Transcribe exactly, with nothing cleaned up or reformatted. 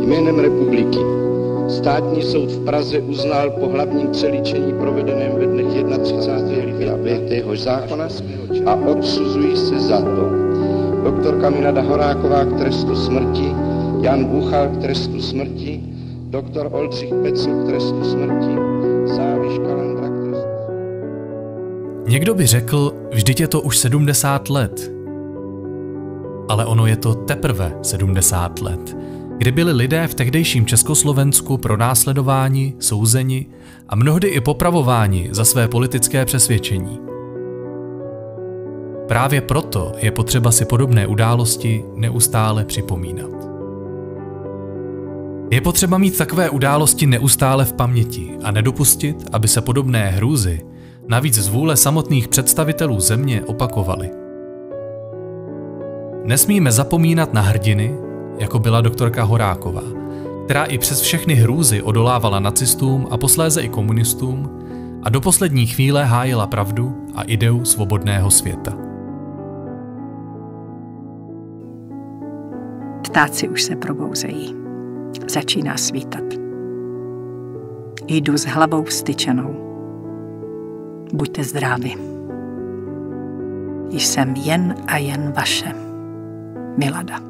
Jménem republiky. Státní soud v Praze uznal po hlavním přelíčení provedeném ve dnech třicátého prvního ledna téhož zákona a odsuzují se za to doktorka Milada Horáková k trestu smrti, Jan Buchal k trestu smrti, doktor Oldřich Pecl k trestu smrti, Záviš Kalendra k trestu smrti. Někdo by řekl, vždyť je to už sedmdesát let. Ale ono je to teprve sedmdesát let, kdy byli lidé v tehdejším Československu pronásledováni, souzeni a mnohdy i popravováni za své politické přesvědčení. Právě proto je potřeba si podobné události neustále připomínat. Je potřeba mít takové události neustále v paměti a nedopustit, aby se podobné hrůzy, navíc z vůle samotných představitelů země, opakovaly. Nesmíme zapomínat na hrdiny, jako byla doktorka Horáková, která i přes všechny hrůzy odolávala nacistům a posléze i komunistům a do poslední chvíle hájila pravdu a ideu svobodného světa. Ptáci už se probouzejí. Začíná svítat. Jdu s hlavou vztyčenou. Buďte zdraví. Jsem jen a jen vaše Milada.